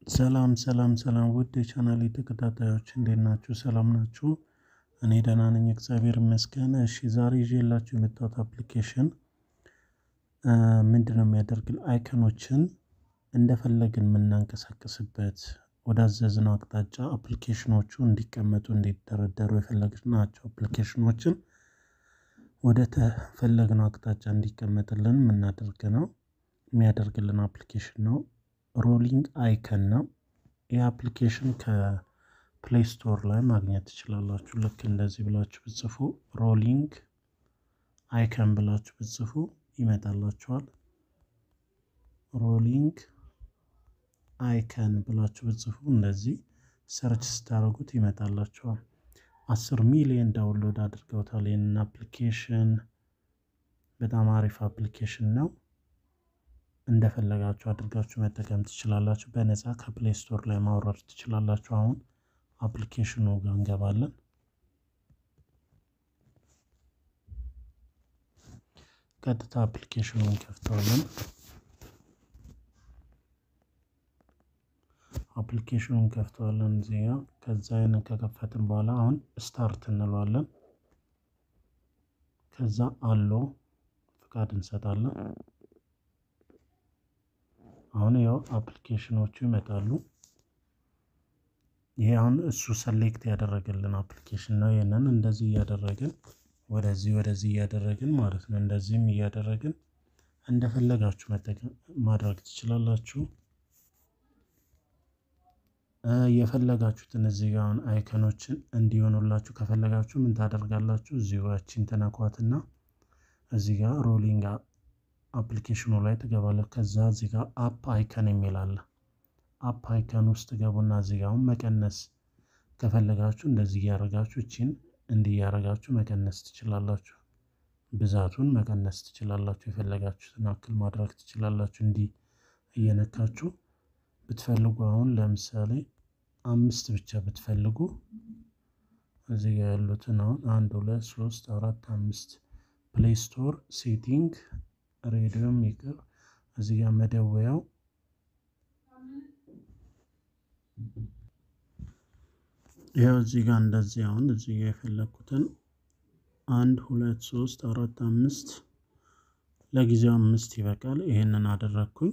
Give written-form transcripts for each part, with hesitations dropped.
ሰላም ውድ የቻናሌ ተከታታዮች እንዴት ናችሁ? ሰላም ናችሁ? እኔ ደህና ነኝ እግዚአብሔር ይመስገን። እሺ ዛሬ ይዤላችሁ የመጣሁት አፕሊኬሽን ምንድነው የሚያደርግልን አይከኖችን እንደፈለግን የምናንቀሳቅስበት ወዳዘዝነው አቅጣጫ አፕሊኬሽኖቹ እንዲቀመጡ እንዲደረደሩ የፈለግናቸው አፕሊኬሽኖችን ወደ ተፈለግነው አቅጣጫ እንዲቀመጥልን የሚያደርግልን አፕሊኬሽን ነው። ሮሊንግ አይከን ነው። ይህ አፕሊኬሽን ከፕሌይ ስቶር ላይ ማግኘት ትችላላችሁ። ልክ እንደዚህ ብላችሁ ብትጽፉ ሮሊንግ አይከን ብላችሁ ብትጽፉ ይመጣላችኋል። ሮሊንግ አይከን ብላችሁ ብትጽፉ እንደዚህ ሰርች ስታደርጉት ይመጣላችኋል። 10 ሚሊዮን ዳውንሎድ አድርገውታል ይህንን አፕሊኬሽን። በጣም አሪፍ አፕሊኬሽን ነው። እንደፈለጋችሁ አድርጋችሁ መጠቀም ትችላላችሁ። በነፃ ከፕሌይ ስቶር ላይ ማውረድ ትችላላችሁ። አሁን አፕሊኬሽኑ ጋር እንገባለን። ቀጥታ አፕሊኬሽኑን እንከፍተዋለን። እዚህ ጋር ከዛ ይሄንን ከከፈትን በኋላ አሁን ስታርት እንለዋለን። ከዛ አሎ ፍቃድ እንሰጣለን። አሁን ያው አፕሊኬሽኖቹ ይመጣሉ። ይሄ አሁን እሱ ሰሌክት ያደረገልን አፕሊኬሽን ነው። ይሄንን እንደዚህ እያደረግን ወደዚህ እያደረግን ማለት ነው። እንደዚህም እያደረግን እንደፈለጋችሁ መጠቀም ማድረግ ትችላላችሁ። የፈለጋችሁትን እዚህ ጋር አሁን አይከኖችን እንዲሆኑላችሁ ከፈለጋችሁ ምን ታደርጋላችሁ? እዚሁ ያቺን ተነኳትና እዚህ ጋር ሮሊንግ አፕሊኬሽኑ ላይ ትገባላችሁ። ከዛ እዚህ ጋር አፕ አይከን የሚል አለ። አፕ አይከን ውስጥ ገቡና እዚህ ጋር መቀነስ ከፈለጋችሁ እንደዚህ እያደረጋችሁ እቺን እንዲያረጋችሁ መቀነስ ትችላላችሁ። ብዛቱን መቀነስ ትችላላችሁ። የፈለጋችሁትን አክል ማድረግ ትችላላችሁ። እንዲህ እየነካችሁ ብትፈልጉ አሁን ለምሳሌ 5 ብቻ ብትፈልጉ እዚህ ጋር ያሉትን አሁን 1 2 3 4 5 ፕሌይ ስቶር ሴቲንግ ሬዲዮም ይቅር እዚህ ጋር መደወያው ያው እዚህ ጋር እንደዚህ አሁን እዚህ ጋር የፈለኩትን 1 2 3 4 5 ለጊዜው 5 ይበቃል። ይሄንን አደረኩኝ።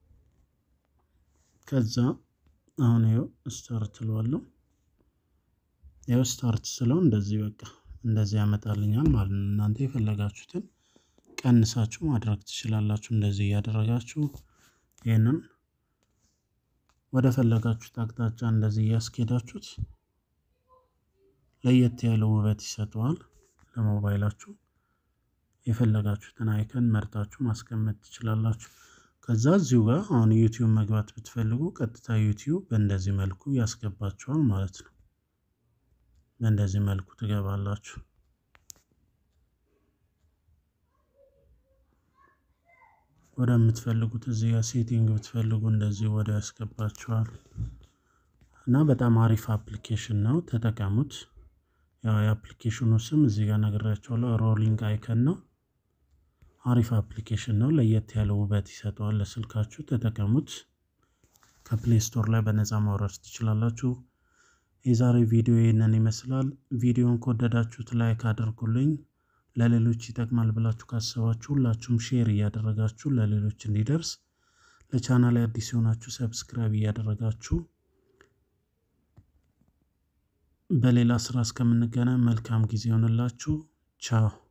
ከዛ አሁን ይኸው ስታርት እለዋለሁ። ይኸው ስታርት ስለው እንደዚህ በቃ እንደዚህ ያመጣልኛል ማለት ነው። እናንተ የፈለጋችሁትን ቀንሳችሁ ማድረግ ትችላላችሁ። እንደዚህ እያደረጋችሁ ይሄንን ወደ ፈለጋችሁት አቅጣጫ እንደዚህ እያስኬዳችሁት ለየት ያለ ውበት ይሰጠዋል ለሞባይላችሁ። የፈለጋችሁትን አይከን መርጣችሁ ማስቀመጥ ትችላላችሁ። ከዛ እዚሁ ጋር አሁን ዩቲዩብ መግባት ብትፈልጉ ቀጥታ ዩቲዩብ በእንደዚህ መልኩ ያስገባችኋል ማለት ነው። በእንደዚህ መልኩ ትገባላችሁ። ወደምትፈልጉት እዚህ ጋር ሴቲንግ ብትፈልጉ እንደዚህ ወደ ያስገባችኋል እና በጣም አሪፍ አፕሊኬሽን ነው። ተጠቀሙት። ያው የአፕሊኬሽኑ ስም እዚህ ጋር ነግሬያችኋለሁ። ሮሊንግ አይከን ነው። አሪፍ አፕሊኬሽን ነው። ለየት ያለ ውበት ይሰጠዋል ለስልካችሁ። ተጠቀሙት። ከፕሌይ ስቶር ላይ በነፃ ማውረድ ትችላላችሁ። የዛሬ ቪዲዮ ይሄንን ይመስላል። ቪዲዮን ከወደዳችሁት ላይክ አድርጉልኝ። ለሌሎች ይጠቅማል ብላችሁ ካሰባችሁ ሁላችሁም ሼር እያደረጋችሁ ለሌሎች እንዲደርስ፣ ለቻናሌ አዲስ የሆናችሁ ሰብስክራይብ እያደረጋችሁ በሌላ ስራ እስከምንገናኝ መልካም ጊዜ ይሁንላችሁ። ቻው